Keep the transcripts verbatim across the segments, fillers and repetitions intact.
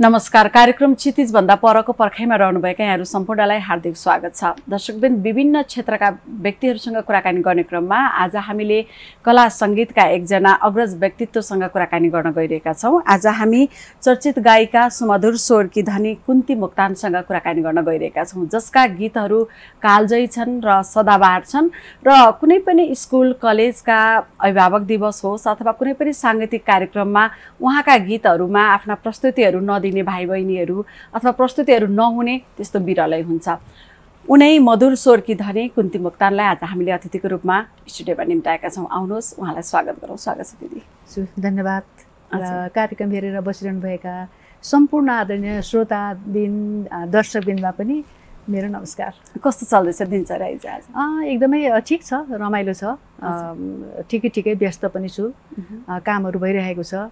नमस्कार। कार्यक्रम क्षितिज भन्दा परको पर्खाइमा रहनुभएका यहाँहरू सम्पूर्णलाई हार्दिक स्वागत छ। दर्शकवृन्द, विभिन्न क्षेत्रका व्यक्तिहरूसँग कुराकानी गर्ने क्रममा आज हामीले कला सङ्गीतका एकजना अग्रज व्यक्तित्वसँग कुराकानी गर्न गइरहेका छौँ। आज हामी चर्चित गायिका सुमधुर स्वरकी धनी कुन्ती मोक्तानसँग कुराकानी गर्न गइरहेका छौँ, जसका गीतहरू कालजयी छन् र सदाबहार छन् र कुनै पनि स्कुल कलेजका अभिभावक दिवस होस् अथवा कुनै पनि साङ्गीतिक कार्यक्रममा उहाँका गीतहरूमा आफ्ना प्रस्तुतिहरू नदिने भाइ बहिनीहरू अथवा प्रस्तुतिहरू नहुने त्यस्तो बिरलै हुन्छ। उनै मधुर स्वरकी धनी कुन्ती मोक्तानलाई आज हामीले अतिथिको रूपमा स्टुडियोमा निम्ताएका छौँ। आउनुहोस्, उहाँलाई स्वागत गरौँ। स्वागत छ दिदी। धन्यवाद। कार्यक्रम हेरेर बसिरहनुभएका सम्पूर्ण आदरणीय श्रोताबिन दर्शकबिनमा पनि मेरो नमस्कार। कस्तो चल्दैछ दिनचर्या आज? एकदमै ठिक छ, रमाइलो छ, ठिकै ठिकै व्यस्त पनि छु, कामहरू भइरहेको छ,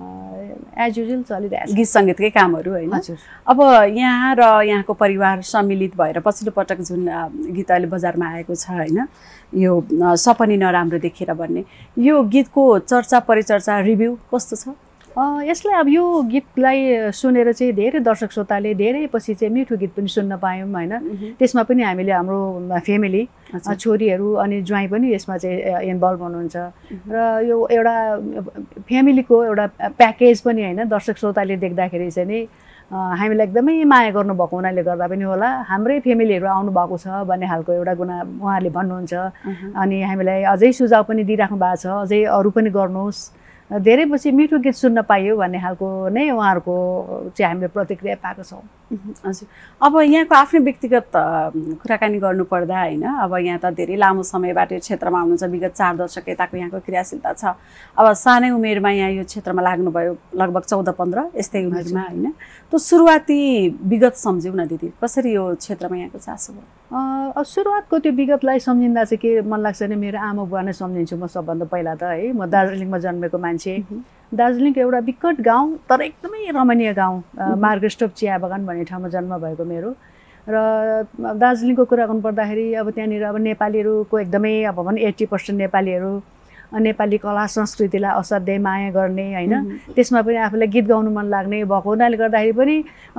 एज युजुअल चलिरहेको छ, गीत सङ्गीतकै कामहरू होइन। अब यहाँ र यहाँको परिवार सम्मिलित भएर पछिल्लो पटक जुन गीत अहिले बजारमा आएको छ होइन, यो सपनी नराम्रो देखेर भन्ने, यो गीतको चर्चा परिचर्चा रिभ्यू कस्तो छ? यसलाई अब यो गीतलाई सुनेर चाहिँ धेरै दर्शक श्रोताले धेरै पछि चाहिँ मिठो गीत पनि सुन्न पायौँ होइन। त्यसमा पनि हामीले हाम्रो फ्यामिली छोरीहरू अनि ज्वाइँ पनि यसमा चाहिँ इन्भल्भ हुनुहुन्छ र यो एउटा फ्यामिलीको एउटा प्याकेज पनि होइन। दर्शक श्रोताले देख्दाखेरि चाहिँ नि हामीलाई एकदमै माया गर्नुभएको हुनाले गर्दा पनि होला हाम्रै फ्यामिलीहरू आउनुभएको छ भन्ने खालको एउटा गुना उहाँहरूले भन्नुहुन्छ। अनि हामीलाई अझै सुझाव पनि दिइराख्नु भएको छ, अझै अरू पनि गर्नुहोस्, धेरै पछि मिठो गीत सुन्न पाइयो भन्ने खालको नै उहाँहरूको चाहिँ हामीले प्रतिक्रिया पाएको छौँ। हजुर, अब यहाँको आफ्नै व्यक्तिगत कुराकानी गर्नुपर्दा होइन, अब यहाँ त धेरै लामो समयबाट यो क्षेत्रमा हुनुहुन्छ, विगत चार दशक यताको यहाँको क्रियाशीलता छ। अब सानै उमेरमा यहाँ यो क्षेत्रमा लाग्नुभयो, लगभग चौध पन्ध्र यस्तै उमेरमा होइन। त सुरुवाती विगत सम्झ्यौँ न दिदी, कसरी यो क्षेत्रमा यहाँको चासो भयो? अब सुरुवातको त्यो विगतलाई सम्झिँदा चाहिँ के मन लाग्छ भने मेरो आमा बुवा नै सम्झिन्छु म सबभन्दा पहिला त है। म दार्जिलिङमा जन्मेको मान्छे, दार्जिलिङको एउटा विकट गाउँ तर एकदमै रमणीय गाउँ, मार्गस्टोप चिया बगान भन्ने ठाउँमा जन्म भएको मेरो। र दार्जिलिङको कुरा गर्नुपर्दाखेरि अब त्यहाँनिर अब नेपालीहरूको एकदमै अब भनौँ एट्टी पर्सेन्ट नेपालीहरू नेपाली कला संस्कृतिलाई असाध्यै माया गर्ने होइन। त्यसमा पनि आफूलाई गीत गाउनु मन लाग्ने भएको हुनाले गर्दाखेरि पनि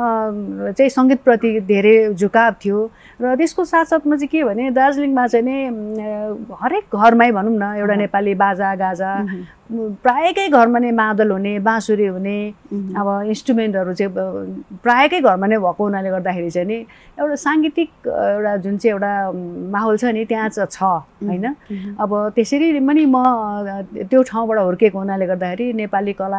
चाहिँ सङ्गीतप्रति धेरै झुकाव थियो। र त्यसको साथसाथमा चाहिँ के भने दार्जिलिङमा चाहिँ नि हरेक घरमै भनौँ न एउटा नेपाली बाजा गाजा, प्रायकै घरमा नै मादल हुने, बाँसुरी हुने, अब इन्स्ट्रुमेन्टहरू चाहिँ प्रायकै घरमा नै भएको हुनाले गर्दाखेरि चाहिँ नि एउटा साङ्गीतिक एउटा जुन चाहिँ एउटा माहौल छ नि त्यहाँ छ होइन। अब त्यसरी पनि म त्यो ठाउँबाट हुर्केको हुनाले गर्दाखेरि नेपाली कला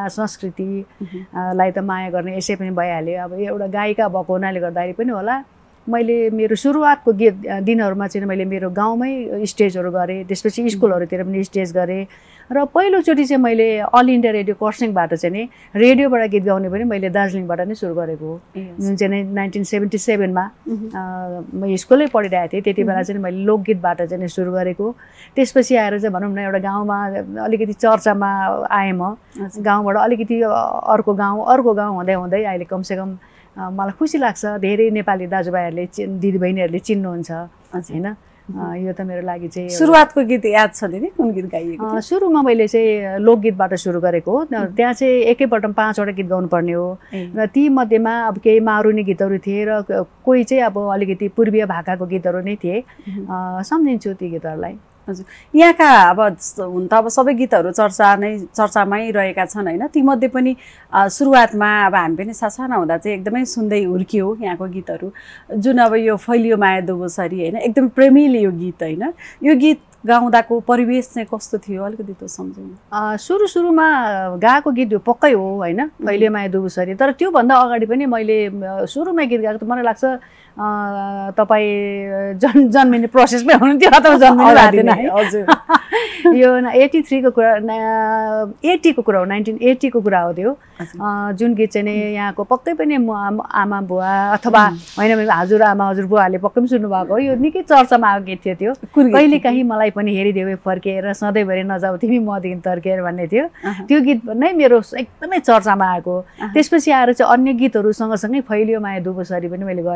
संस्कृतिलाई त माया गर्ने यसै पनि भइहाल्यो। अब एउटा गायिका भएको हुनाले गर्दाखेरि पनि होला मैले मेरो सुरुवातको गीत दिनहरूमा चाहिँ मैले मेरो गाउँमै स्टेजहरू गरेँ, त्यसपछि स्कुलहरूतिर पनि स्टेज गरेँ। र पहिलोचोटि चाहिँ मैले अल इन्डिया रेडियो खरसाङबाट चाहिँ नि रेडियोबाट गीत गाउने पनि मैले दार्जिलिङबाट नै सुरु गरेको हो, जुन चाहिँ नाइन्टिन सेभेन्टी सेभेनमा म स्कुलै पढिरहेको थिएँ। त्यति बेला चाहिँ मैले लोकगीतबाट चाहिँ नि सुरु गरेको। त्यसपछि आएर चाहिँ भनौँ न एउटा गाउँमा अलिकति चर्चामा आएँ म, गाउँबाट अलिकति अर्को गाउँ अर्को गाउँ हुँदै हुँदै अहिले कमसेकम मलाई खुसी लाग्छ धेरै नेपाली दाजुभाइहरूले दिदीबहिनीहरूले चिन्नुहुन्छ होइन। यो त मेरो लागि चाहिँ सुरुवातको गीत याद छ दिदी, कुन गीत गाइएको? सुरुमा मैले चाहिँ लोकगीतबाट सुरु गरेको हो। त्यहाँ चाहिँ एकैपल्टमा पाँचवटा गीत गाउनुपर्ने हो र ती मध्येमा अब केही मारुनी गीतहरू थिए र कोही चाहिँ अब अलिकति पूर्वीय भाकाको गीतहरू नै थिए। सम्झिन्छु ती गीतहरूलाई। हजुर, यहाँका अब हुन त अब सबै गीतहरू चर्चा नै चर्चामै रहेका छन् होइन। तीमध्ये पनि सुरुवातमा अब हामी पनि सासाना हुँदा चाहिँ एकदमै सुन्दै हुर्कियो यहाँको गीतहरू, जुन अब यो फैलियो माया दुबोसरी होइन, एकदम प्रेमिलो यो गीत होइन। यो गीत गाउँदाको परिवेश चाहिँ कस्तो थियो अलिकति त सम्झौँ। सुरु सुरुमा गाएको गीत यो पक्कै हो होइन, फैलियो माया दुबोसरी। तर त्योभन्दा अगाडि पनि मैले सुरुमै गीत गाएको त मलाई लाग्छ तपाईँ जन् जन्मिने प्रोसेसमै हुनुहुन्थ्यो अथवा जन्मिनु भएको थिएन है। हजुर, यो एट्टी थ्रीको कुरा एट्टीको कुरा हो, नाइन्टिन एट्टीको कुरा हो त्यो, जुन गीत चाहिँ नि यहाँको पक्कै पनि आमा बुवा अथवा होइन हजुर आमा हजुर बुवाहरूले पक्कै पनि सुन्नुभएको हो। यो निकै चर्चामा आएको गीत थियो त्यो। कहिलेकाहीँ मलाई पनि हेरिदेऊ फर्केर सधैँभरि नजाऊ तिमी मदेखि तर्केर भन्ने थियो। त्यो गीत नै मेरो एकदमै चर्चामा आएको। त्यसपछि आएर चाहिँ अन्य गीतहरू सँगसँगै फैलियो माया दुबोसरी पनि मैले गरेको होइन।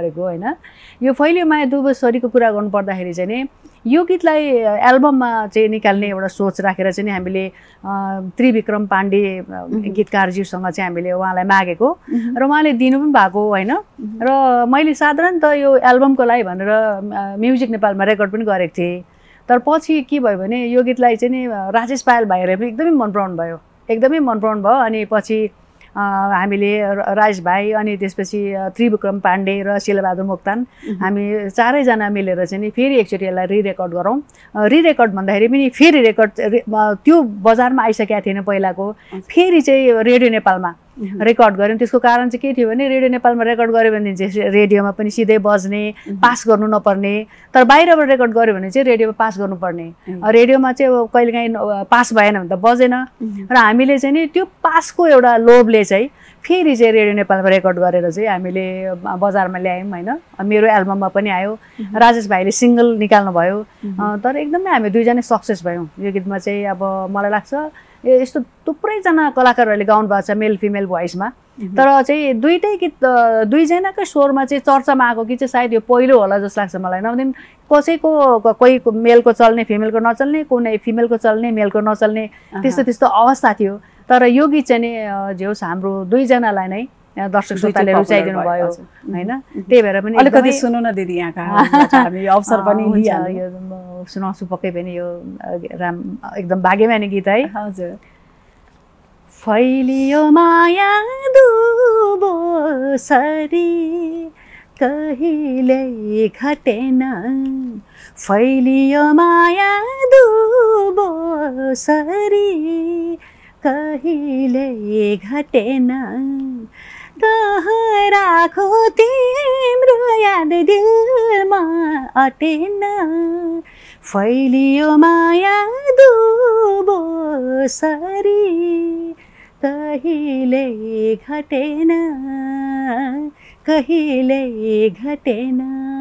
यो फैलियो माया दुबसरीको कुरा गर्नु पर्दाखेरि चाहिँ नि यो गीतलाई एल्बममा चाहिँ निकाल्ने एउटा सोच राखेर चाहिँ हामीले त्रिविक्रम पाण्डे गीतकारज्यूसँग चाहिँ हामीले उहाँलाई मागेको र उहाँले दिनु पनि भएको होइन र मैले साधारणतः यो एल्बमको लागि भनेर म्युजिक नेपालमा रेकर्ड पनि गरेको थिएँ तर पछि के भयो भने यो गीतलाई चाहिँ नि राजेश पायल भाइहरूले पनि एकदमै मन पराउनु भयो एकदमै मन पराउनु भयो अनि पछि हामीले राजेश भाइ अनि त्यसपछि त्रिविक्रम पाण्डे र शिलबहादुर मोक्तान हामी चारैजना मिलेर चाहिँ नि फेरि एकचोटि यसलाई रिरेकर्ड गरौँ रिरेकर्ड भन्दाखेरि पनि फेरि रेकर्ड त्यो बजारमा आइसकेको थिएन पहिलाको फेरि चाहिँ रेडियो नेपालमा रेकर्ड गऱ्यौँ त्यसको कारण चाहिँ के थियो भने रेडियो नेपालमा रेकर्ड गऱ्यो भने चाहिँ रेडियोमा पनि सिधै बज्ने पास गर्नु नपर्ने तर बाहिरबाट रेकर्ड गऱ्यो भने चाहिँ रेडियोमा पास गर्नुपर्ने रेडियोमा चाहिँ कहिलेकाहीँ पास भएन भने त बजेन र हामीले चाहिँ नि त्यो पासको एउटा लोभले चाहिँ फेरि चाहिँ रेडियो नेपालमा रेकर्ड गरेर चाहिँ हामीले बजारमा ल्यायौँ होइन मेरो एल्बममा पनि आयो राजेश भाइले सिङ्गल निकाल्नु भयो तर एकदमै हामी दुईजना सक्सेस भयौँ यो गीतमा चाहिँ अब मलाई लाग्छ यस्तो थुप्रैजना कलाकारहरूले गाउनु भएको छ मेल फिमेल भोइसमा तर चाहिँ दुईटै गीत दुईजनाकै स्वरमा चाहिँ चर्चामा आएको गीत चाहिँ सायद यो पहिलो होला जस्तो लाग्छ मलाई नभए कसैको कोही मेलको चल्ने फिमेलको नचल्ने कुनै फिमेलको चल्ने मेलको नचल्ने त्यस्तो त्यस्तो अवस्था थियो तर यो गीत चाहिँ नि जे होस् हाम्रो दुईजनालाई नै दर्शक श्रोताले रुचाइदिनु भयो होइन त्यही भएर पनि अलिकति सुन्नु न दिदी यहाँका हामी अवसर पनि सुनाउँछु पक्कै पनि यो राम एकदम भाग्यमानी गीत है हजुर फैलियो माया दुबसरी कहिले घटेन फैलियो माया दुबसरी कहिले घटेन कहाँ राखो तिम्रो याद दिलमा अटेन फैलियो माया दुबसरी कहिले घटेन कहिले घटेन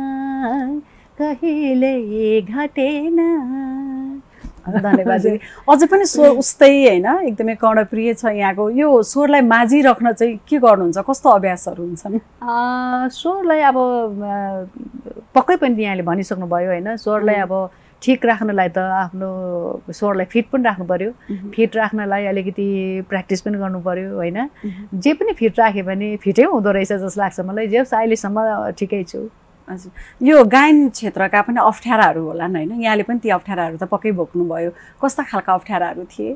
कहिले घटेन धन्यवाद दिदी अझै पनि स्वर उस्तै होइन एकदमै कर्णप्रिय छ यहाँको यो स्वरलाई माझी राख्न चाहिँ के गर्नुहुन्छ कस्तो अभ्यासहरू हुन्छन् स्वरलाई अब पक्कै पनि यहाँले भनिसक्नु भयो होइन स्वरलाई अब ठिक राख्नलाई त आफ्नो स्वरलाई फिट पनि राख्नु पर्यो फिट राख्नलाई अलिकति प्र्याक्टिस पनि गर्नु पर्यो होइन जे पनि फिट राख्यो भने फिटै हुँदो रहेछ जस्तो लाग्छ मलाई जे अहिलेसम्म ठिकै छु हजुर यो गायन क्षेत्रका पनि अप्ठ्याराहरू होलान् होइन यहाँले पनि ती अप्ठ्याराहरू त पक्कै भोग्नुभयो कस्ता खालका अप्ठ्याराहरू थिए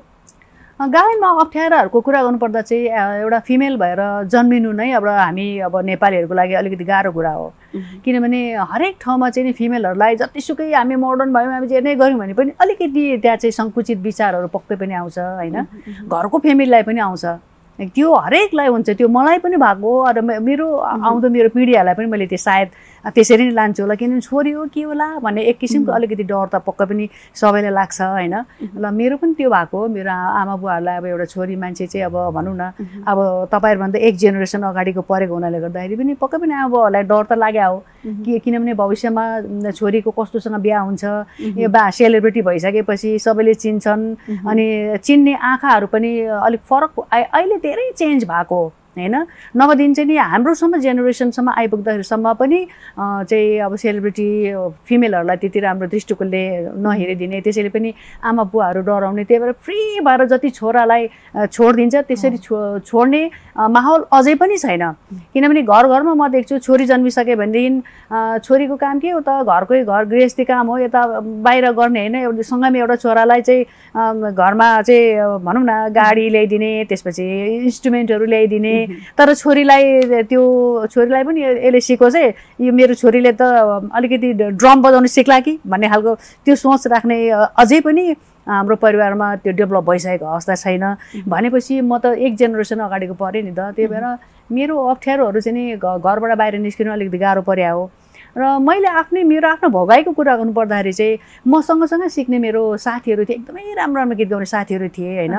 गायनमा अप्ठ्याराहरूको कुरा गर्नुपर्दा चाहिँ एउटा फिमेल भएर जन्मिनु नै अब हामी अब नेपालीहरूको लागि अलिकति गाह्रो कुरा हो किनभने हरेक ठाउँमा चाहिँ नि फिमेलहरूलाई जतिसुकै हामी मोडर्न भयौँ हामी जे नै गऱ्यौँ भने पनि अलिकति त्यहाँ चाहिँ सङ्कुचित विचारहरू पक्कै पनि आउँछ होइन घरको फेमिलीलाई पनि आउँछ त्यो हरेकलाई हुन्छ त्यो मलाई पनि भएको र मेरो आउँदो मेरो पिँढीहरूलाई पनि मैले त्यो सायद त्यसरी नै लान्छु होला किनभने छोरी हो के होला भन्ने एक किसिमको अलिकति डर त पक्कै पनि सबैलाई लाग्छ होइन ल मेरो पनि त्यो भएको मेरो आमा बुवाहरूलाई अब एउटा छोरी मान्छे चाहिँ अब भनौँ न अब तपाईँहरूभन्दा एक जेनेरेसन अगाडिको परेको हुनाले गर्दाखेरि पनि पक्कै पनि आमा बुवाहरूलाई डर त लाग्यो हो कि किनभने भविष्यमा छोरीको कस्तोसँग बिहा हुन्छ यो बा सेलिब्रिटी भइसकेपछि सबैले चिन्छन् अनि चिन्ने आँखाहरू पनि अलिक फरक अहिले धेरै चेन्ज भएको होइन नभएदेखि चाहिँ नि हाम्रोसम्म जेनेरेसनसम्म आइपुग्दाखेरिसम्म पनि चाहिँ अब सेलिब्रिटी फिमेलहरूलाई त्यति राम्रो दृष्टिकोणले नहेरिदिने त्यसैले पनि आमा बुवाहरू डराउने त्यही भएर फ्री भएर जति छोरालाई छोडिदिन्छ त्यसरी छो छोड्ने माहौल अझै पनि छैन किनभने घर घरमा म देख्छु छोरी जन्मिसके भनेदेखि छोरीको काम के हो त घरकै घर गृहस्थी काम हो यता बाहिर गर्ने होइन एउटा सँगैमा एउटा छोरालाई चाहिँ घरमा चाहिँ भनौँ न गाडी ल्याइदिने त्यसपछि इन्स्ट्रुमेन्टहरू ल्याइदिने तर छोरीलाई त्यो छोरीलाई पनि यसले सिकोस् है यो मेरो छोरीले त अलिकति ड्रम बजाउनु सिक्ला कि भन्ने खालको त्यो सोच राख्ने अझै पनि हाम्रो परिवारमा त्यो डेभलप भइसकेको अवस्था छैन भनेपछि म त एक जेनेरेसन अगाडिको परेँ नि त त्यही भएर मेरो अप्ठ्यारोहरू चाहिँ नि घरबाट बाहिर निस्किनु अलिकति गाह्रो पर्या हो र मैले आफ्नै मेरो आफ्नो भोगाइको कुरा गर्नु पर्दाखेरि चाहिँ म सँगसँगै सिक्ने मेरो साथीहरू थिए एकदमै राम्रो राम्रो गीत गाउने साथीहरू थिए होइन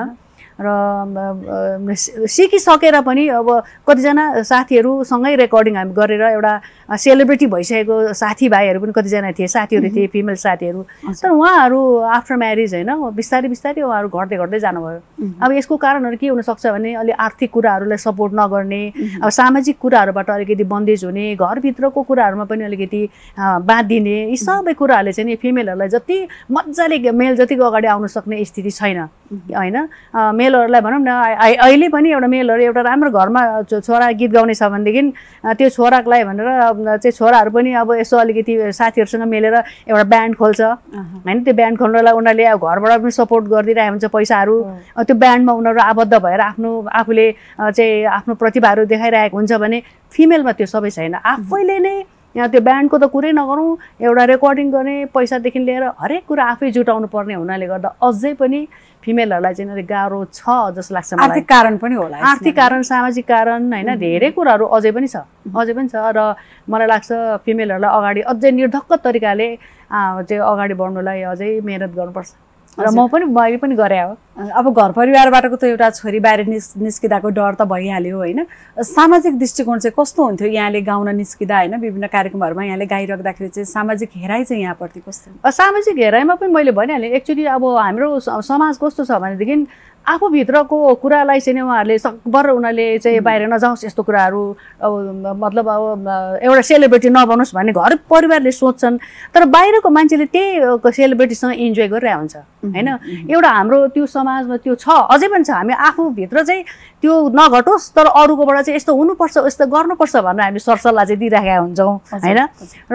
र सिकिसकेर पनि अब कतिजना साथीहरूसँगै रेकर्डिङ हामी गरेर एउटा सेलिब्रिटी भइसकेको साथीभाइहरू पनि कतिजना थिए, साथीहरू थिए, फिमेल साथीहरू। तर उहाँहरू आफ्टर म्यारिज होइन बिस्तारै बिस्तारै उहाँहरू घट्दै घट्दै जानुभयो। अब यसको कारणहरू के हुनसक्छ भने अलि आर्थिक कुराहरूलाई सपोर्ट नगर्ने, अब सामाजिक कुराहरूबाट अलिकति बन्देज हुने, घरभित्रको कुराहरूमा पनि अलिकति बाँधिने, यी सबै कुराहरूले चाहिँ नि फिमेलहरूलाई जति मजाले मेल जतिको अगाडि आउन सक्ने स्थिति छैन होइन। मेलहरूलाई भनौँ न अहिले पनि एउटा मेलहरू एउटा राम्रो घरमा छोरा गीत गाउने छ भनेदेखि त्यो छोरालाई भनेर चाहिँ छोराहरू पनि अब यसो अलिकति साथीहरूसँग मिलेर एउटा ब्यान्ड खोल्छ होइन। त्यो ब्यान्ड खोल्नलाई उनीहरूले अब घरबाट पनि सपोर्ट गरिदिरहेको हुन्छ पैसाहरू। त्यो ब्यान्डमा उनीहरू आबद्ध भएर आफ्नो आफूले चाहिँ आफ्नो प्रतिभाहरू देखाइरहेको हुन्छ भने फिमेलमा त्यो सबै छैन। आफैले नै यहाँ त्यो ब्यान्डको त कुरै नगरौँ, एउटा रेकर्डिङ गर्ने पैसादेखि लिएर हरेक कुरा आफै जुटाउनु पर्ने हुनाले गर्दा अझै पनि फिमेलहरूलाई चाहिँ अलिक गाह्रो छ जस्तो लाग्छ मलाई। आर्थिक कारण पनि होला, आर्थिक कारण, सामाजिक कारण होइन, धेरै कुराहरू अझै पनि छ अझै पनि छ र मलाई लाग्छ फिमेलहरूलाई अगाडि अझै निर्धक्क तरिकाले चाहिँ अगाडि बढ्नुलाई अझै मेहनत गर्नुपर्छ र म पनि मैले पनि गरे हो। अब घर परिवारबाटको त एउटा छोरी बाहिर निस् निस्किँदाको डर त भइहाल्यो होइन। सामाजिक दृष्टिकोण चाहिँ कस्तो हुन्थ्यो यहाँले गाउन निस्किँदा होइन, विभिन्न कार्यक्रमहरूमा यहाँले गाइराख्दाखेरि चाहिँ सामाजिक हेराइ चाहिँ यहाँप्रति कस्तो? सामाजिक हेराइमा पनि मैले भनिहालेँ एक्चुअली अब हाम्रो समाज कस्तो छ भनेदेखि आफूभित्रको कुरालाई चाहिँ उहाँहरूले सकभर उनीहरूले चाहिँ बाहिर नजाओस् यस्तो कुराहरू, अब मतलब अब एउटा सेलिब्रिटी नबनोस् भन्ने घर परिवारले सोच्छन्। तर बाहिरको मान्छेले त्यही सेलिब्रिटीसँग इन्जोय गरिरहेको हुन्छ होइन। एउटा हाम्रो त्यो समाजमा त्यो छ, अझै पनि छ। हामी आफूभित्र चाहिँ त्यो नघटोस् तर अरूकोबाट चाहिँ यस्तो हुनुपर्छ यस्तो गर्नुपर्छ भनेर हामी सरसल्लाह चाहिँ दिइराखेका हुन्छौँ होइन। र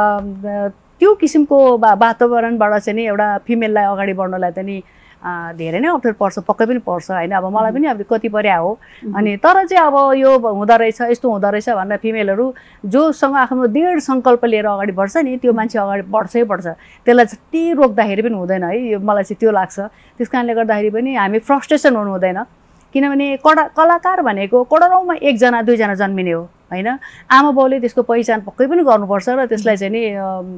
त्यो किसिमको वातावरणबाट चाहिँ नि एउटा फिमेललाई अगाडि बढ्नलाई त नि धेरै नै अप्ठ्यारो पर्छ, पक्कै पनि पर्छ होइन। अब मलाई पनि अब कति पर्या हो अनि तर चाहिँ अब यो हुँदो रहेछ यस्तो हुँदो रहेछ भनेर फिमेलहरू जोसँग आफ्नो दृढ सङ्कल्प लिएर अगाडि बढ्छ नि त्यो मान्छे अगाडि बढ्छै बढ्छ। त्यसलाई जति रोक्दाखेरि पनि हुँदैन है, यो मलाई चाहिँ त्यो लाग्छ। त्यस कारणले गर्दाखेरि पनि हामी फ्रस्ट्रेसन हुनु हुँदैन, किनभने कडा कलाकार भनेको करोडौँमा एकजना दुईजना जन्मिने हो होइन। आमा बाउले त्यसको पहिचान पक्कै पनि गर्नुपर्छ र त्यसलाई चाहिँ नि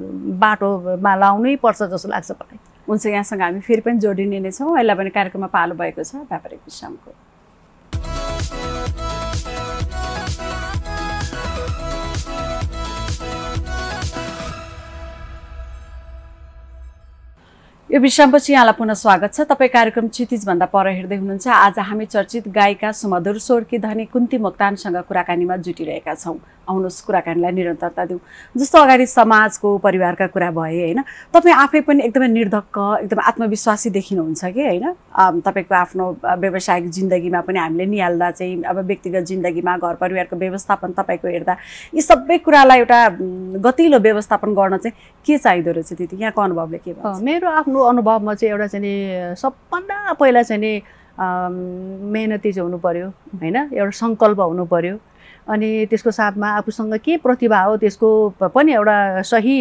बाटोमा लाउनै पर्छ जस्तो लाग्छ मलाई। हुन्छ, यहाँसँग हामी फेरि पनि जोडिने नै छौँ। अहिले पनि कार्यक्रममा पालो भएको छ व्यापारिक विश्रामको। यो विश्रामपछि यहाँलाई पुनः स्वागत छ। तपाईँ कार्यक्रम क्षितिज भन्दा पर हेर्दै हुनुहुन्छ। आज हामी चर्चित गायिका सुमधुर स्वरकी धनी कुन्ती मोक्तानसँग कुराकानीमा जुटिरहेका छौँ। आउनुहोस् कुराकानीलाई निरन्तरता दिउँ। जस्तो अगाडि समाजको परिवारका कुरा भए होइन, तपाईँ आफै पनि एकदमै निर्धक्क एकदमै आत्मविश्वासी देखिनुहुन्छ कि होइन। तपाईँको आफ्नो व्यावसायिक जिन्दगीमा पनि हामीले निहाल्दा चाहिँ अब व्यक्तिगत जिन्दगीमा घर परिवारको व्यवस्थापन तपाईँको हेर्दा यी सबै कुरालाई एउटा गतिलो व्यवस्थापन गर्न चाहिँ के चाहिँदो रहेछ दिदी, यहाँको अनुभवले के भन्छ? मेरो आफ्नो अनुभवमा चाहिँ एउटा चाहिँ नि सबभन्दा पहिला चाहिँ नि मेहनती चाहिँ हुनु पर्यो होइन, एउटा सङ्कल्प हुनु पर्यो। अनि त्यसको साथमा आफूसँग के प्रतिभा हो त्यसको पनि एउटा सही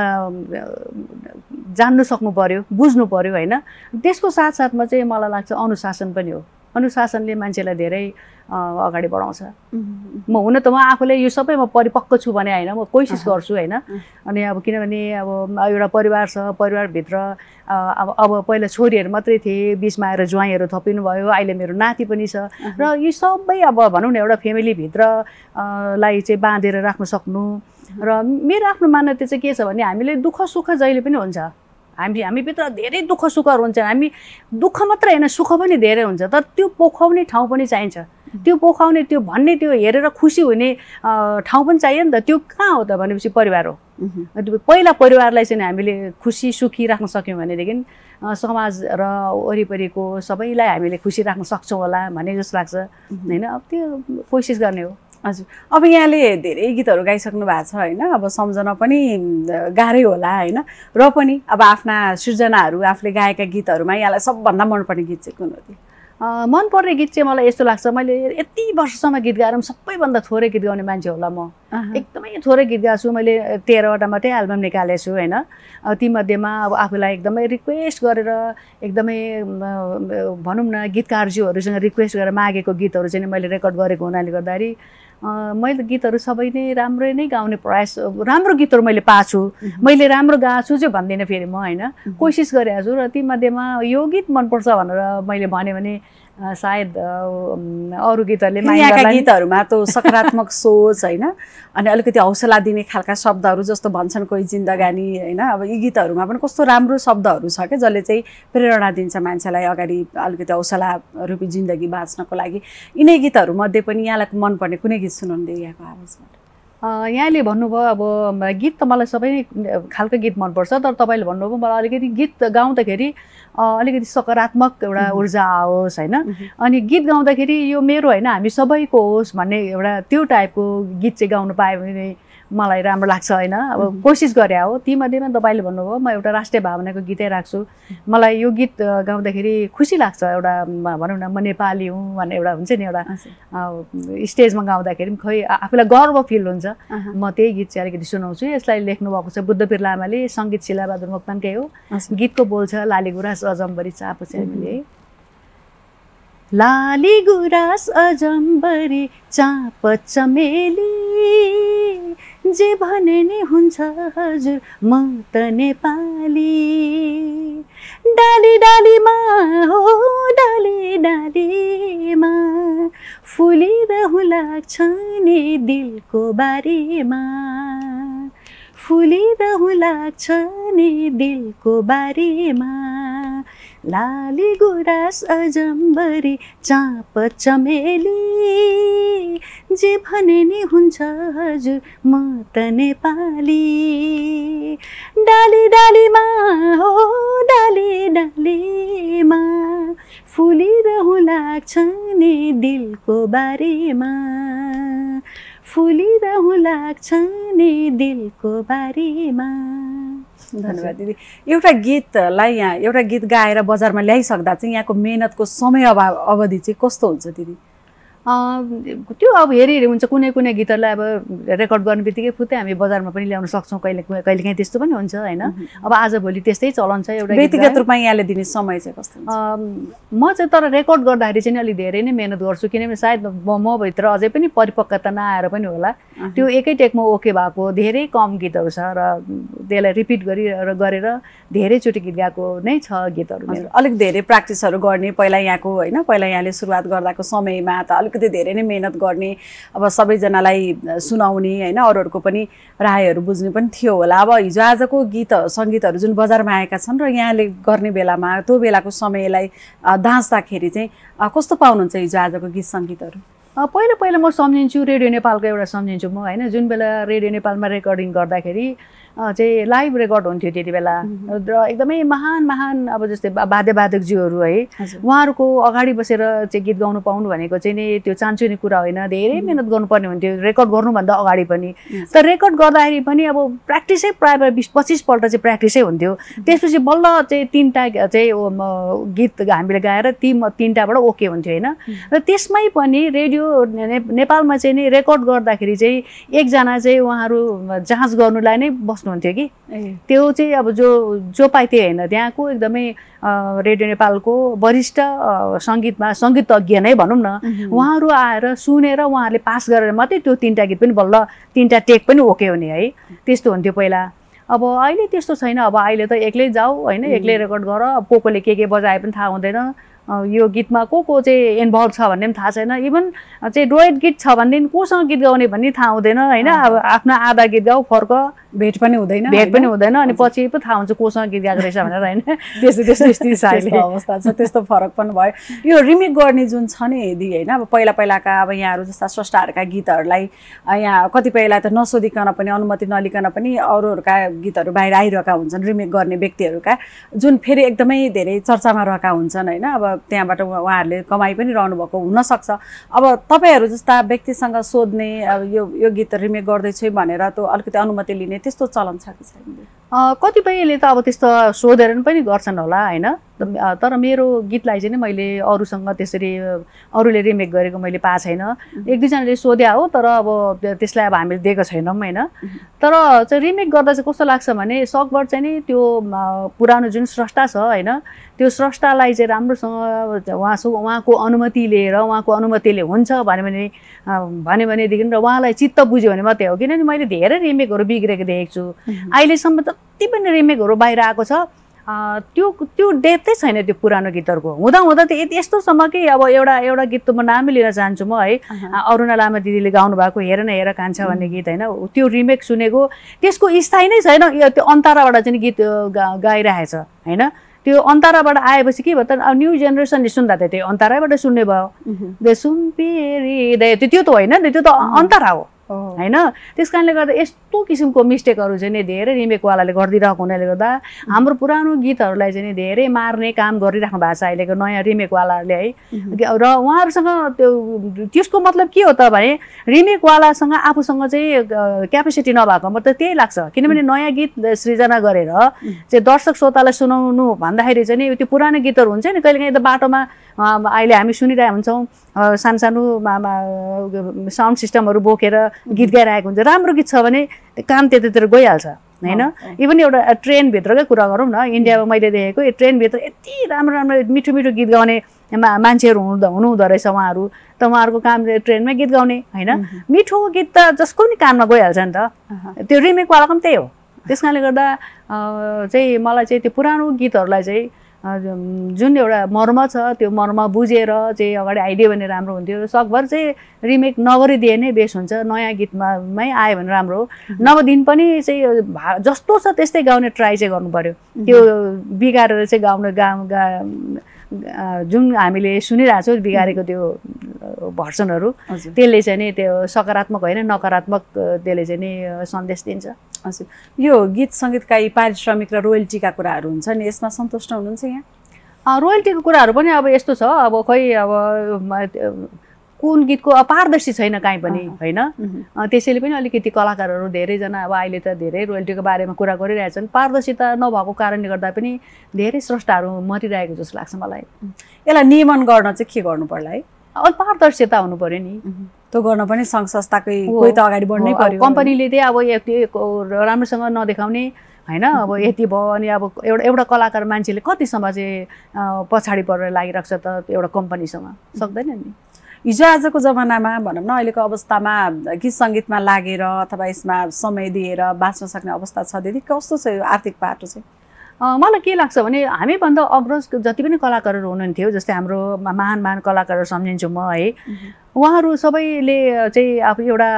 जान्नु सक्नु पर्यो, बुझ्नु पर्यो होइन। त्यसको साथसाथमा चाहिँ मलाई लाग्छ अनुशासन पनि हो। अनुशासनले मान्छेलाई धेरै अगाडि बढाउँछ। म हुन त म आफूले यो सबै म परिपक्व छु भने होइन, म कोसिस गर्छु होइन। अनि अब किनभने अब एउटा परिवार छ, परिवारभित्र अब अब पहिला छोरीहरू मात्रै थिए, बिचमा आएर ज्वाइँहरू थपिनु भयो, अहिले मेरो नाति पनि छ र यी सबै अब भनौँ न एउटा फ्यामिलीभित्र लाई चाहिँ बाँधेर राख्न सक्नु। र मेरो आफ्नो मान्यता चाहिँ के छ भने हामीले दुःख सुख जहिले पनि हुन्छ, हामी हामीभित्र धेरै दुःख सुखहरू हुन्छ। हामी दुःख मात्रै होइन सुख पनि धेरै हुन्छ, तर त्यो पोखाउने ठाउँ पनि चाहिन्छ। त्यो पोखाउने त्यो भन्ने त्यो हेरेर खुसी हुने ठाउँ पनि चाहियो नि त। त्यो कहाँ हो त भनेपछि परिवार हो। पहिला परिवारलाई चाहिँ हामीले खुसी सुखी राख्न सक्यौँ भनेदेखि समाज र वरिपरिको सबैलाई हामीले खुसी राख्न सक्छौँ होला भन्ने जस्तो लाग्छ होइन। अब त्यो कोसिस गर्ने हो। हजुर, अब यहाँले धेरै गीतहरू गाइसक्नु भएको छ होइन, अब सम्झन पनि गाह्रै होला होइन। र पनि अब आफ्ना सृजनाहरू आफूले गाएका गीतहरूमा यहाँलाई सबभन्दा मनपर्ने गीत चाहिँ कुन हो? मनपर्ने गीत चाहिँ मलाई यस्तो लाग्छ, मैले यति वर्षसम्म गीत गाएर सबैभन्दा थोरै गीत गाउने मान्छे होला म। एकदमै थोरै गीत गाएको छु मैले, तेह्रवटा मात्रै एल्बम निकालेको छु होइन। तीमध्येमा अब आफूलाई एकदमै रिक्वेस्ट गरेर एकदमै भनौँ न गीतकारज्यूहरूसँग रिक्वेस्ट गरेर मागेको गीतहरू चाहिँ मैले रेकर्ड गरेको हुनाले गर्दाखेरि मैले गीतहरू सबै नै राम्रै नै गाउने प्रयास, राम्रो गीतहरू मैले पाएको छु। मैले राम्रो गाएको छु चाहिँ भन्दिनँ फेरि म होइन, कोसिस गरेको छु। र तीमध्येमा यो गीत मनपर्छ भनेर मैले भने भने सायद अरू गीतहरूले यहाँका गीतहरूमा त सकारात्मक सोच होइन अनि अलिकति हौसला दिने खालका शब्दहरू जस्तो भन्छन् कोही जिन्दगानी होइन अब यी गीतहरूमा पनि कस्तो राम्रो शब्दहरू छ क्या जसले चाहिँ प्रेरणा दिन्छ मान्छेलाई अगाडि अलिकति हौसला रूपी जिन्दगी बाँच्नको लागि। यिनै गीतहरूमध्ये पनि यहाँलाई मनपर्ने कुनै गीत सुनाउनु यहाँको आवाजबाट? यहाँले भन्नुभयो अब गीत त मलाई सबै खालको गीत मनपर्छ, तर तपाईँले भन्नुभयो मलाई अलिकति गीत गाउँदाखेरि अलिकति सकारात्मक एउटा ऊर्जा आओस् होइन, अनि गीत गाउँदाखेरि यो मेरो होइन हामी सबैको होस् भन्ने एउटा त्यो टाइपको गीत चाहिँ गाउनु पायो भने मलाई राम्रो लाग्छ होइन। अब कोसिस गरे हो तीमध्येमा तपाईँले भन्नुभयो म एउटा राष्ट्रिय भावनाको गीतै राख्छु। मलाई यो गीत गाउँदाखेरि खुसी लाग्छ, एउटा भनौँ न म नेपाली हुँ भन्ने एउटा हुन्छ नि एउटा स्टेजमा गाउँदाखेरि पनि खै आफूलाई गर्व फिल हुन्छ। म त्यही गीत चाहिँ अलिकति सुनाउँछु। यसलाई लेख्नुभएको छ बुद्धवीर लामाले, सङ्गीत शिलाबहादुर मोक्तानकै हो। गीतको बोल छ लाली गुराँस अजम्बरी चाप चमेली। लाली गुराँस अजम्बरी चाप चमेली जे भने नि हुन्छ हजुर म त नेपाली। डाली डालीमा हो डाली डालीमा फुलिरहु लाग्छ नि दिलको बारीमा, फुलिरहु लाग्छ नि दिलको बारीमा। लाली गुराँस अजम्बरी चाप चमेली जे भने नि हुन्छ हजुर म त नेपाली। डाली डालीमा हो डाली डालीमा फुलिरहु लाग्छ नि दिलको बारीमा, फुलिरहु लाग्छ नि दिलको बारीमा। धन्यवाद दिदी। एउटा गीतलाई यहाँ एउटा गीत गाएर बजारमा ल्याइसक्दा चाहिँ यहाँको मेहनतको समय अभाव अवधि चाहिँ कस्तो हुन्छ दिदी? त्यो अब हेरी हेरी हुन्छ। कुनै कुनै गीतहरूलाई अब रेकर्ड गर्ने बित्तिकै फुत्तै हामी बजारमा पनि ल्याउन सक्छौँ, कहिले कहिलेकाहीँ त्यस्तो पनि हुन्छ होइन। अब आजभोलि त्यस्तै चलन छ। एउटा व्यक्तिगत रूपमा यहाँले दिने समय चाहिँ कस्तो हुन्छ? म चाहिँ तर रेकर्ड गर्दाखेरि चाहिँ अलिक धेरै नै मेहनत गर्छु, किनभने सायद म भित्र अझै पनि परिपक्वता नआएर पनि होला त्यो एकै टेकमा ओके भएको धेरै कम गीतहरू छ र त्यसलाई रिपिट गरी गरेर धेरैचोटि गीत गाएको नै छ गीतहरू। अलिक धेरै प्र्याक्टिसहरू गर्ने पहिला यहाँको होइन, पहिला यहाँले सुरुवात गर्दाको समयमा त अलिकति धेरै नै मेहनत गर्ने, अब सबैजनालाई सुनाउने होइन, अरूहरूको पनि रायहरू बुझ्ने पनि थियो होला। अब हिजो आजको गीत सङ्गीतहरू जुन बजारमा आएका छन् र यहाँले गर्ने बेलामा त्यो बेलाको समयलाई दाँच्दाखेरि चाहिँ कस्तो पाउनुहुन्छ हिजो आजको गीत सङ्गीतहरू? पहिला पहिला म सम्झिन्छु रेडियो नेपालको एउटा सम्झिन्छु म होइन, जुन बेला रेडियो नेपालमा रेकर्डिङ गर्दाखेरि चाहिँ लाइभ रेकर्ड हुन्थ्यो त्यति बेला र एकदमै महान महान अब जस्तै वाद्यवादकज्यूहरू है उहाँहरूको अगाडि बसेर चाहिँ गीत गाउनु पाउनु भनेको चाहिँ नि त्यो चान्चुने कुरा होइन, धेरै मेहनत गर्नुपर्ने हुन्थ्यो रेकर्ड गर्नुभन्दा अगाडि पनि। तर रेकर्ड गर्दाखेरि पनि अब प्र्याक्टिसै प्रायः प्रायः बिस पच्चिसपल्ट चाहिँ प्र्याक्टिसै हुन्थ्यो। त्यसपछि बल्ल चाहिँ तिनवटा चाहिँ गीत हामीले गाएर ती तिनवटाबाट ओके हुन्थ्यो होइन। र त्यसमै पनि रेडियो नेपालमा चाहिँ नि रेकर्ड गर्दाखेरि चाहिँ एकजना चाहिँ उहाँहरू जाँच गर्नुलाई नै बस्नुहुन्थ्यो कि त्यो चाहिँ अब जो जो पाइते होइन त्यहाँको एकदमै रेडियो नेपालको वरिष्ठ सङ्गीतमा सङ्गीतज्ञ नै भनौँ न, उहाँहरू आएर सुनेर उहाँहरूले पास गरेर मात्रै त्यो तिनवटा गीत पनि बल्ल तिनवटा टेक पनि ओके हुने है, त्यस्तो हुन्थ्यो पहिला। अब अहिले त्यस्तो छैन। अब अहिले त एक्लै जाऊ होइन, एक्लै रेकर्ड गर, को कोले के के बजाए पनि थाहा हुँदैन, यो गीतमा को को चाहिँ इन्भल्भ छ भन्ने पनि थाहा छैन, इभन चाहिँ डुएट गीत छ भनेदेखि कोसँग गीत गाउने भन्ने थाहा हुँदैन होइन। अब आफ्नो आधा गीत गाऊ फर्क भेट पनि हुँदैन भेट पनि हुँदैन अनि पछि पो थाहा हुन्छ कोसँग गीत गाएको रहेछ भनेर होइन। त्यस्तो त्यस्तो स्थिति छ अहिले, अवस्था छ, त्यस्तो फरक पनि भयो। यो रिमेक गर्ने जुन छ नि यदि होइन, अब पहिला पहिलाका अब यहाँहरू जस्ता स्रष्टाहरूका गीतहरूलाई यहाँ कतिपयलाई त नसोधिकन पनि अनुमति नलिकन पनि अरूहरूका गीतहरू बाहिर आइरहेका हुन्छन् रिमेक गर्ने व्यक्तिहरूका, जुन फेरि एकदमै धेरै चर्चामा रहेका हुन्छन् होइन। अब त्यहाँबाट उहाँहरूले कमाइ पनि रहनु भएको हुनसक्छ। अब तपाईँहरू जस्ता व्यक्तिसँग सोध्ने अब यो यो गीत रिमेक गर्दैछु भनेर त अलिकति अनुमति लिने त्यस्तो चलन छ कि छैन? कतिपयले त अब त्यस्तो सोधेर पनि गर्छन् होला होइन, तर मेरो गीतलाई चाहिँ मैले अरूसँग त्यसरी अरूले रिमेक गरेको मैले पाएको छैन। एक दुईजनाले सोध्या हो तर अब त्यसलाई अब हामीले दिएको छैनौँ होइन। तर चाहिँ रिमेक गर्दा चाहिँ कस्तो लाग्छ भने सकभर चाहिँ नि त्यो पुरानो जुन स्रष्टा छ होइन, त्यो स्रष्टालाई चाहिँ राम्रोसँग उहाँ उहाँको अनुमति लिएर उहाँको अनुमतिले हुन्छ भन्यो भने भन्यो भनेदेखि र उहाँलाई चित्त बुझ्यो भने मात्रै हो। किनभने मैले धेरै रिमेकहरू बिग्रेको देखेको छु अहिलेसम्म, जति पनि रिमेकहरू बाहिर आएको छ त्यो त्यो डेप्थै छैन त्यो पुरानो गीतहरूको हुँदा हुँदा त यस्तोसम्म कि अब एउटा एउटा गीत त म नामै लिन चाहन्छु म है अरुणा लामा दिदीले गाउनु भएको हेर न हेर कान्छा भन्ने गीत होइन त्यो रिमेक सुनेको त्यसको स्थायी नै छैन त्यो अन्तराबाट चाहिँ गीत गाइरहेछ होइन त्यो अन्तराबाट आएपछि के भयो त न्यू जेनेरेसनले सुन्दा त त्यो अन्तराबाट सुन्ने भयो दे सुम्पिएरी दे त्यो त होइन त्यो त अन्तरा हो होइन त्यस कारणले गर्दा यस्तो किसिमको मिस्टेकहरू चाहिँ नि धेरै रिमेकवालाले गरिदिरहेको हुनाले गर्दा हाम्रो पुरानो गीतहरूलाई चाहिँ नि धेरै मार्ने काम गरिराख्नु भएको छ अहिलेको नयाँ रिमेकवालाहरूले है र उहाँहरूसँग त्यो त्यसको मतलब के हो त भने रिमेकवालासँग आफूसँग चाहिँ क्यापेसिटी नभएको मतलब त्यही लाग्छ किनभने नयाँ गीत सृजना गरेर चाहिँ दर्शक श्रोतालाई सुनाउनु भन्दाखेरि चाहिँ नि त्यो पुरानो गीतहरू हुन्छ नि कहिलेकाहीँ त बाटोमा अहिले हामी सुनिरहेको हुन्छौँ सानो सानो साउन्ड सिस्टमहरू बोकेर गीत गाइरहेको हुन्छ राम्रो गीत छ भने काम त्यतातिर गइहाल्छ होइन इभन एउटा ट्रेनभित्रकै कुरा गरौँ न इन्डियामा मैले देखेको यो ट्रेनभित्र यति राम्रो राम्रो मिठो मिठो गीत गाउने मा मान्छेहरू हुनु हुनुहुँदो रहेछ उहाँहरू त उहाँहरूको काम ट्रेनमै गीत गाउने होइन मिठो गीत त जसको पनि काममा गइहाल्छ नि त त्यो रिमेकवालाको पनि त्यही हो त्यस कारणले गर्दा चाहिँ मलाई चाहिँ त्यो पुरानो गीतहरूलाई चाहिँ जुन एउटा मर्म छ त्यो मर्म बुझेर चाहिँ अगाडि आइदियो भने राम्रो हुन्थ्यो सकभर चाहिँ रिमेक नगरिदिए नै बेस हुन्छ नयाँ गीतमामै आयो भने राम्रो हो नभए दिन पनि चाहिँ जस्तो छ त्यस्तै गाउने ट्राई चाहिँ गर्नु पर्यो त्यो बिगारेर चाहिँ गाउन गा गा जुन हामीले सुनिरहेको छौँ बिगारेको त्यो भर्सनहरू त्यसले चाहिँ नि त्यो सकारात्मक होइन नकारात्मक त्यसले चाहिँ नि सन्देश दिन्छ हजुर यो गीत सङ्गीतका यी पारिश्रमिक र रोयल्टीका कुराहरू हुन्छ नि यसमा सन्तुष्ट हुनुहुन्छ यहाँ रोयल्टीको कुराहरू पनि अब यस्तो छ अब खोइ अब कुन गीतको अपारदर्शी छैन काहीँ पनि होइन त्यसैले पनि अलिकति कलाकारहरू धेरैजना अब अहिले त धेरै रोयल्टीको बारेमा कुरा गरिरहेछन् पारदर्शिता नभएको कारणले गर्दा पनि धेरै स्रष्टाहरू मरिरहेको जस्तो लाग्छ मलाई यसलाई नियमन गर्न चाहिँ के गर्नु पर्ला है अब पारदर्शिता हुनु पर्यो नि त्यो गर्न पनि सङ्घ संस्थाकै कोही त अगाडि बढ्नै पर्यो कम्पनीले चाहिँ अब यति राम्रोसँग नदेखाउने होइन अब यति भयो अनि अब एउटा एउटा कलाकार मान्छेले कतिसम्म चाहिँ पछाडि परेर लागिरहेको छ त एउटा कम्पनीसँग सक्दैन नि हिजो आजको जमानामा भनौँ न अहिलेको अवस्थामा गीत सङ्गीतमा लागेर अथवा यसमा समय दिएर बाँच्न सक्ने अवस्था छ दिदी कस्तो छ यो आर्थिक बाटो चाहिँ मलाई के लाग्छ भने हामीभन्दा अग्रज जति पनि कलाकारहरू हुनुहुन्थ्यो जस्तै हाम्रो महान महान कलाकारहरू सम्झिन्छु म है उहाँहरू सबैले चाहिँ अब एउटा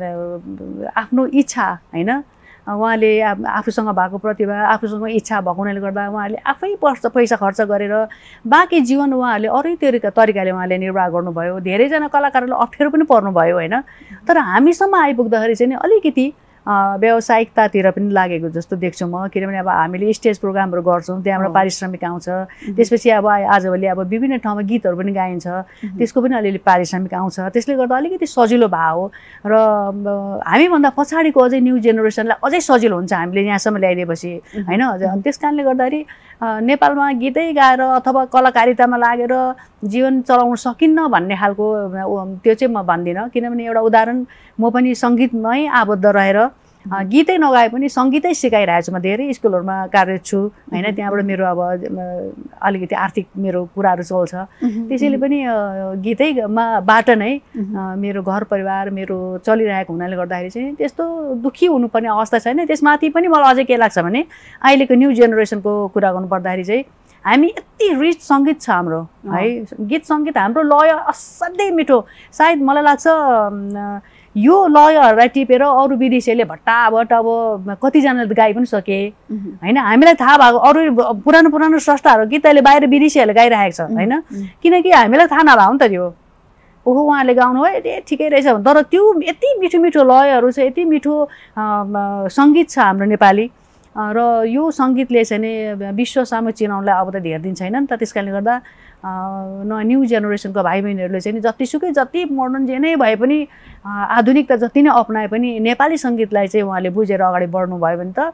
आफ्नो इच्छा होइन उहाँले आफूसँग भएको प्रतिभा आफूसँग इच्छा भएको हुनाले गर्दा उहाँहरूले आफै पैसा खर्च गरेर बाँकी जीवन उहाँहरूले अरू तरिका तरिकाले उहाँले निर्वाह गर्नुभयो धेरैजना कलाकारहरूले अप्ठ्यारो पनि पर्नुभयो होइन तर हामीसम्म आइपुग्दाखेरि चाहिँ अलिकति व्यावसायिकतातिर पनि लागेको जस्तो देख्छु म किनभने अब हामीले स्टेज प्रोग्रामहरू गर्छौँ त्यहाँबाट पारिश्रमिक आउँछ त्यसपछि अब आजभोलि अब विभिन्न ठाउँमा गीतहरू पनि गाइन्छ त्यसको पनि अलिअलि पारिश्रमिक आउँछ त्यसले गर्दा अलिकति सजिलो भयो र हामीभन्दा पछाडिको अझै न्यू जेनेरेसनलाई अझै सजिलो हुन्छ हामीले यहाँसम्म ल्याइदिएपछि होइन त्यस कारणले गर्दाखेरि नेपालमा गीतै गाएर अथवा कलाकारितामा लागेर जीवन चलाउन सकिन्न भन्ने खालको त्यो चाहिँ म भन्दिनँ किनभने एउटा उदाहरण म पनि सङ्गीतमै आबद्ध रहेर गीतै नगाए पनि सङ्गीतै सिकाइरहेको छु म धेरै स्कुलहरूमा कार्यरत छु होइन त्यहाँबाट मेरो अब अलिकति आर्थिक मेरो कुराहरू चल्छ त्यसैले पनि गीतैमा बाट नै मेरो घर परिवार मेरो चलिरहेको हुनाले गर्दाखेरि चाहिँ त्यस्तो दुःखी हुनुपर्ने अवस्था छैन त्यसमाथि पनि मलाई अझै के लाग्छ भने अहिलेको न्यू जेनेरेसनको कुरा गर्नुपर्दाखेरि चाहिँ हामी यति रिच सङ्गीत छ हाम्रो है गीत सङ्गीत हाम्रो लय असाध्यै मिठो सायद मलाई लाग्छ यो लयहरूलाई टिपेर अरू विदेशीले भट्टाभट अब कतिजनाले गाइ पनि सके होइन हामीलाई थाहा भएको अरू पुरानो पुरानो स्रष्टाहरू गीत अहिले बाहिर विदेशीहरूले गाइरहेको छ होइन किनकि हामीलाई थाहा नभएको नि त त्यो ओहो उहाँले गाउनु है ए ठिकै रहेछ भने तर त्यो यति मिठो मिठो लयहरू छ यति मिठो सङ्गीत छ हाम्रो नेपाली र यो सङ्गीतले चाहिँ नि विश्व सामु चिनाउनलाई अब त धेर दिन छैन नि त त्यस कारणले गर्दा न न्यू जेनेरेसनको भाइ बहिनीहरूले चाहिँ नि जतिसुकै जति मोडर्न जे नै भए पनि आधुनिकता जति नै अपनाए पनि नेपाली सङ्गीतलाई चाहिँ उहाँले बुझेर अगाडि बढ्नुभयो भने त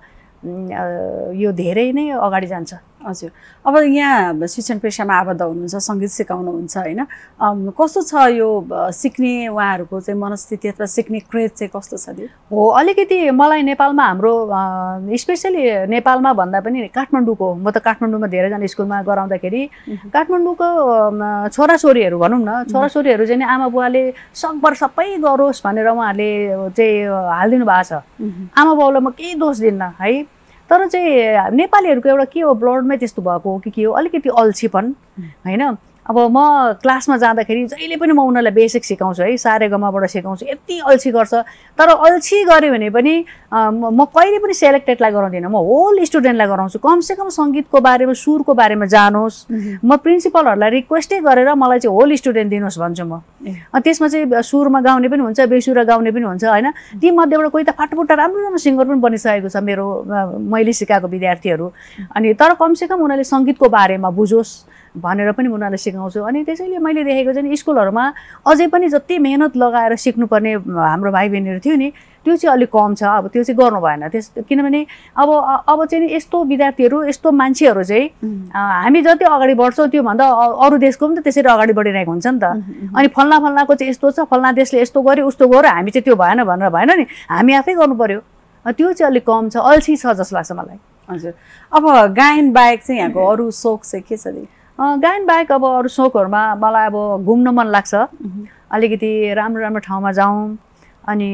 यो धेरै नै अगाडि जान्छ हजुर अब यहाँ शिक्षण पेसामा आबद्ध हुनुहुन्छ सङ्गीत सिकाउनुहुन्छ होइन कस्तो छ यो सिक्ने उहाँहरूको चाहिँ मनस्थिति अथवा सिक्ने क्रेज चाहिँ कस्तो छ दिदी हो अलिकति मलाई नेपालमा हाम्रो स्पेसली नेपालमा भन्दा पनि काठमाडौँको म त काठमाडौँमा धेरैजना स्कुलमा गराउँदाखेरि काठमाडौँको छोराछोरीहरू भनौँ न छोराछोरीहरू चाहिँ आमा बुवाले सकभर सबै गरोस् भनेर उहाँहरूले चाहिँ हालिदिनु भएको छ आमा बाउलाई म केही दोष दिन्न है तर चाहिँ नेपालीहरूको एउटा के हो ब्लडमै त्यस्तो भएको हो कि के हो अलिकति अल्छीपन होइन। अब म क्लासमा जाँदाखेरि जहिले पनि म उनीहरूलाई बेसिक सिकाउँछु है, सारेगमबाट सिकाउँछु, यति अल्छी गर्छ। तर अल्छी गऱ्यो भने पनि म कहिले पनि सेलेक्टेडलाई गराउँदिनँ, म होल स्टुडेन्टलाई गराउँछु। कमसेकम सङ्गीतको बारेमा सुरको बारेमा जानोस्। म प्रिन्सिपलहरूलाई रिक्वेस्टै गरेर मलाई चाहिँ होल स्टुडेन्ट दिनुहोस् भन्छु म। त्यसमा चाहिँ सुरमा गाउने पनि हुन्छ, बेसुरा गाउने पनि हुन्छ होइन। ती मध्येबाट कोही त फाटफुट्टा राम्रो राम्रो सिङ्गर पनि बनिसकेको छ मेरो मैले सिकाएको विद्यार्थीहरू। अनि तर कमसेकम उनीहरूले सङ्गीतको बारेमा बुझोस् भनेर पनि उनीहरूले सिकाउँछु। अनि त्यसैले मैले देखेको चाहिँ स्कुलहरूमा अझै पनि जति मेहनत लगाएर सिक्नुपर्ने हाम्रो भाइ बहिनीहरू थियो नि त्यो चाहिँ अलिक कम छ। अब त्यो चाहिँ गर्नु भएन त्यस किनभने अब अब चाहिँ यस्तो विद्यार्थीहरू यस्तो मान्छेहरू चाहिँ हामी जति अगाडि बढ्छौँ त्योभन्दा अरू देशको पनि त त्यसरी अगाडि बढिरहेको हुन्छ नि त। अनि फल्ना फल्नाको चाहिँ यस्तो छ, फल्ना देशले यस्तो गर्यो उस्तो गर्यो, हामी चाहिँ त्यो भएन भनेर भएन नि, हामी आफै गर्नु पर्यो। त्यो चाहिँ अलिक कम छ, अल्छी छ जस्तो लाग्छ मलाई। हजुर, अब गायन बाहेक चाहिँ यहाँको अरू सोख चाहिँ के छ? गायन बाहेक अब अरू सोखहरूमा मलाई अब घुम्न मन लाग्छ, अलिकति राम्रो राम्रो ठाउँमा जाउँ। अनि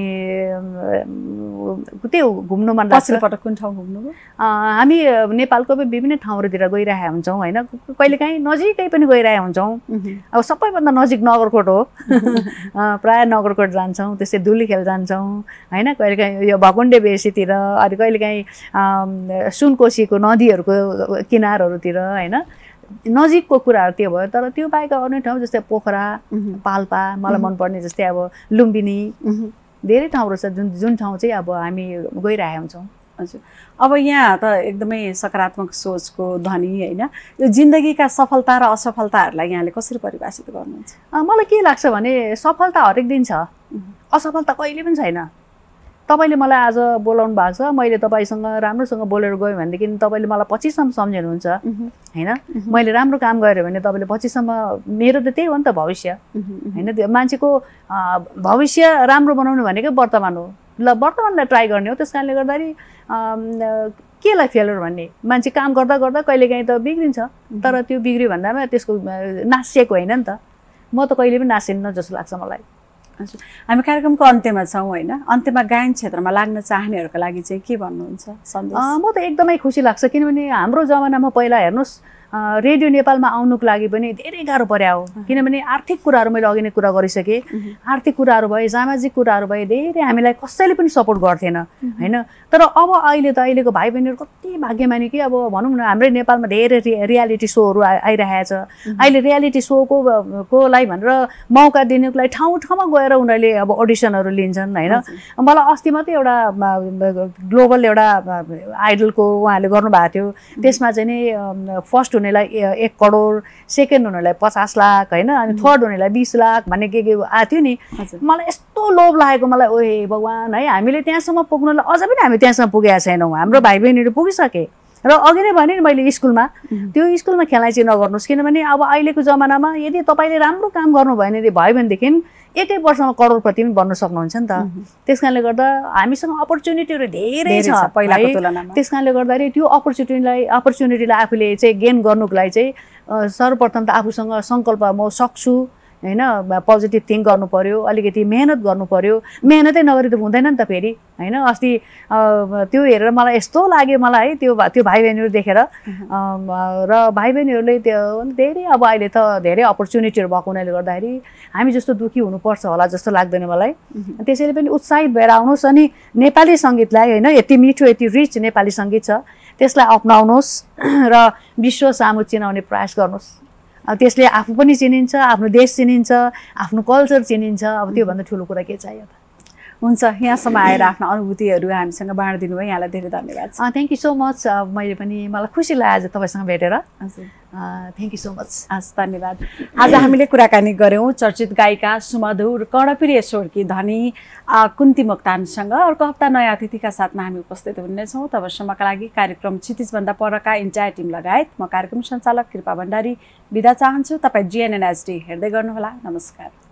त्यो घुम्नु मन लाग्छ। पटक कुन ठाउँ घुम्नुभयो? हामी नेपालको विभिन्न ठाउँहरूतिर गइरहेका हुन्छौँ होइन। कहिलेकाहीँ नजिकै पनि गइरहेका हुन्छौँ। अब सबैभन्दा नजिक नगरकोट हो, प्रायः नगरकोट जान्छौँ, त्यस्तै धुलीखेल जान्छौँ होइन। कहिलेकाहीँ यो भकुण्डे बेसीतिर, अनि कहिलेकाहीँ सुनकोसीको नदीहरूको किनारहरूतिर होइन। नजिकको कुराहरू त्यो भयो। तर त्यो बाहेक अन्य ठाउँ जस्तै पोखरा, पाल्पा मलाई मनपर्ने जस्तै अब लुम्बिनी, धेरै ठाउँहरू छ जुन जुन ठाउँ चाहिँ अब हामी गइरहेका हुन्छौँ। हजुर, अब यहाँ त एकदमै सकारात्मक सोचको धनी होइन। यो जिन्दगीका सफलता र असफलताहरूलाई यहाँले कसरी परिभाषित गर्नुहुन्छ? मलाई के लाग्छ भने सफलता हरेक दिन छ, असफलता कहिले पनि छैन। तपाईँले मलाई आज बोलाउनु भएको छ, मैले तपाईँसँग राम्रोसँग बोलेर गएँ भनेदेखि तपाईँले मलाई पछिसम्म सम्झिनुहुन्छ होइन। मैले राम्रो काम गरेँ भने तपाईँले पछिसम्म, मेरो त त्यही हो नि त भविष्य होइन। त्यो मान्छेको भविष्य राम्रो बनाउनु भनेकै वर्तमान हो। ल वर्तमानलाई ट्राई गर्ने हो। त्यस कारणले गर्दाखेरि केलाई फेलर भन्ने, मान्छे काम गर्दा गर्दा कहिलेकाहीँ त बिग्रिन्छ, तर त्यो बिग्रियो भन्दामा त्यसको नासिएको होइन नि त। म त कहिले पनि नासिन्न जस्तो लाग्छ मलाई। हजुर, हामी कार्यक्रमको अन्त्यमा छौँ होइन। अन्त्यमा गायन क्षेत्रमा लाग्न चाहनेहरूको लागि चाहिँ के भन्नुहुन्छ सन्देश? म त एकदमै खुसी लाग्छ, किनभने हाम्रो जमानामा पहिला हेर्नुहोस् रेडियो नेपालमा आउनुको लागि पनि धेरै गाह्रो पर्या हो। किनभने आर्थिक कुराहरू मैले अघि नै कुरा गरिसकेँ, आर्थिक कुराहरू भए, सामाजिक कुराहरू भए, धेरै हामीलाई कसैले पनि सपोर्ट गर्थेन होइन। तर अब अहिले त अहिलेको भाइ बहिनीहरू कति भाग्यमानी कि अब भनौँ न हाम्रै नेपालमा धेरै रियालिटी सोहरू आइरहेको छ। अहिले रियालिटी सोको कोलाई भनेर मौका दिनुको लागि ठाउँ ठाउँमा गएर उनीहरूले अब अडिसनहरू लिन्छन् होइन। मलाई अस्ति मात्रै एउटा ग्लोबल एउटा आइडलको उहाँले गर्नुभएको थियो, त्यसमा चाहिँ नि फर्स्ट हुनेलाई एक करोड, सेकेन्ड हुनेलाई पचास लाख होइन, अनि थर्ड हुनेलाई बिस लाख भन्ने के के आएको थियो नि। मलाई यस्तो लोभ लागेको, मलाई ओहे भगवान् है, हामीले त्यहाँसम्म पुग्नलाई अझ पनि हामी त्यहाँसम्म पुगेका छैनौँ। हाम्रो भाइ बहिनीहरू पुगिसके र अघि नै भने नि मैले स्कुलमा त्यो स्कुलमा खेलाइँची नगर्नुहोस्, किनभने अब अहिलेको जमानामा यदि तपाईँले राम्रो काम गर्नुभयो भने भयो भनेदेखि एकै वर्षमा करोडपति पनि बन्न सक्नुहुन्छ नि त। त्यस कारणले गर्दा हामीसँग अपर्च्युनिटीहरू धेरै छ पहिलाको तुलनामा। त्यस कारणले गर्दाखेरि त्यो अपर्च्युनिटीलाई अपर्च्युनिटीलाई आफूले चाहिँ गेन गर्नुको लागि चाहिँ सर्वप्रथम त आफूसँग सङ्कल्प म सक्छु होइन, पोजिटिभ थिङ्क गर्नु पर्यो, अलिकति मेहनत गर्नु पर्यो। मेहनतै नगरी त हुँदैन नि त फेरि होइन। अस्ति त्यो हेरेर मलाई यस्तो लाग्यो मलाई है, त्यो त्यो भाइ बहिनीहरू देखेर र भाइ बहिनीहरूले त्यो धेरै अब अहिले त धेरै अपर्च्युनिटीहरू भएको हुनाले गर्दाखेरि हामी जस्तो दुःखी हुनुपर्छ होला जस्तो लाग्दैन मलाई। त्यसैले पनि उत्साहित भएर आउनुहोस्। अनि नेपाली सङ्गीतलाई होइन, यति मिठो यति रिच नेपाली सङ्गीत छ, त्यसलाई अपनाउनुहोस् र विश्व सामु चिनाउने प्रयास गर्नुहोस्। त्यसले आफू पनि चिनिन्छ, आफ्नो देश चिनिन्छ, आफ्नो कल्चर चिनिन्छ। अब त्योभन्दा ठुलो कुरा के चाहियो त? हुन्छ, यहाँसम्म आएर आफ्नो अनुभूतिहरू हामीसँग बाँडिदिनु भयो, यहाँलाई धेरै धन्यवाद। Thank you so much. मैले पनि मलाई खुसी लाग्यो आज तपाईँसँग भेटेर। हजुर, थ्याङ्क यू सो मच। हस्, धन्यवाद। आज हामीले कुराकानी गऱ्यौँ चर्चित गायिका सुमधुर कर्णप्रिय स्वरकी धनी कुन्ती मोक्तानसँग। अर्को हप्ता नयाँ अतिथिका साथमा हामी उपस्थित हुनेछौँ। तबसम्मका लागि कार्यक्रम क्षितिजभन्दा परका इन्टायर टिम लगायत म कार्यक्रम सञ्चालक कृपा भण्डारी बिदा चाहन्छु। तपाईँ जिएनएन एचडी हेर्दै गर्नुहोला। नमस्कार।